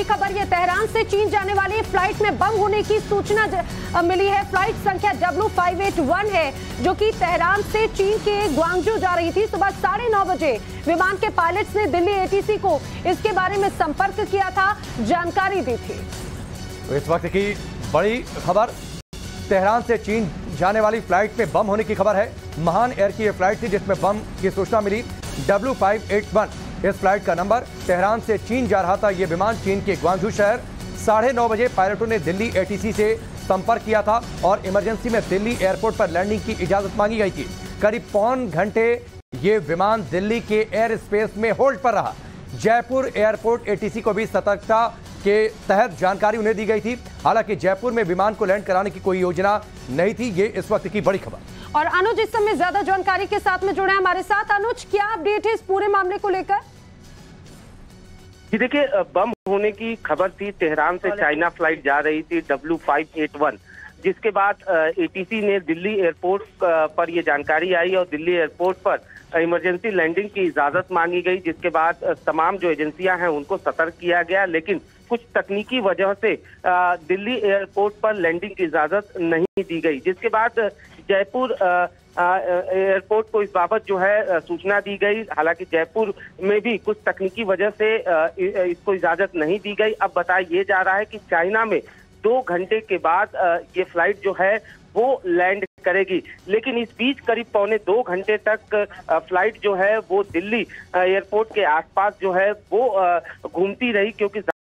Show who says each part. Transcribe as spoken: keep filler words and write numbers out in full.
Speaker 1: बड़ी खबर ये तेहरान से चीन जाने वाली फ्लाइट में बम होने की सूचना मिली है। फ्लाइट संख्या डब्ल्यू फाइव एट वन है जो कि तेहरान से चीन के ग्वांगजू जा रही थी। सुबह साढ़े नौ बजे विमान के पायलट्स ने दिल्ली एटीसी को इसके बारे में संपर्क किया था, जानकारी दी थी।
Speaker 2: तो इस वक्त की बड़ी खबर, तेहरान से चीन जाने वाली फ्लाइट में बम होने की खबर है। महान एयर की यह फ्लाइट थी जिसमें बम की सूचना मिली। डब्ल्यू फाइव एट वन इस फ्लाइट का नंबर, तेहरान से चीन जा रहा था ये विमान चीन के ग्वांगझू शहर। साढ़े नौ बजे पायलटों ने दिल्ली एटीसी से संपर्क किया था और इमरजेंसी में दिल्ली एयरपोर्ट पर लैंडिंग की इजाजत मांगी गई थी। करीब पौन घंटे ये विमान दिल्ली के एयर स्पेस में होल्ड पर रहा। जयपुर एयरपोर्ट एटीसी को भी सतर्कता के तहत जानकारी उन्हें दी गई थी। हालांकि जयपुर में विमान को लैंड कराने की कोई योजना नहीं थी। ये इस वक्त की बड़ी खबर।
Speaker 1: और अनुज इस समय ज्यादा जानकारी के साथ में जुड़े हैं हमारे साथ। अनुज, क्या अपडेट है इस पूरे मामले को लेकर?
Speaker 3: जी देखिए, बम होने की खबर थी। तेहरान से चाइना फ्लाइट जा रही थी डब्ल्यू फाइव एट वन, जिसके बाद एटीसी ने दिल्ली एयरपोर्ट पर यह जानकारी आई और दिल्ली एयरपोर्ट पर इमरजेंसी लैंडिंग की इजाजत मांगी गई, जिसके बाद तमाम जो एजेंसियां हैं उनको सतर्क किया गया। लेकिन कुछ तकनीकी वजह से दिल्ली एयरपोर्ट पर लैंडिंग की इजाजत नहीं दी गई, जिसके बाद जयपुर एयरपोर्ट को इस बाबत जो है सूचना दी गई। हालांकि जयपुर में भी कुछ तकनीकी वजह से इसको इजाजत नहीं दी गई। अब बताया ये जा रहा है कि चाइना में दो घंटे के बाद ये फ्लाइट जो है वो लैंड करेगी, लेकिन इस बीच करीब पौने दो घंटे तक फ्लाइट जो है वो दिल्ली एयरपोर्ट के आसपास जो है वो घूमती रही, क्योंकि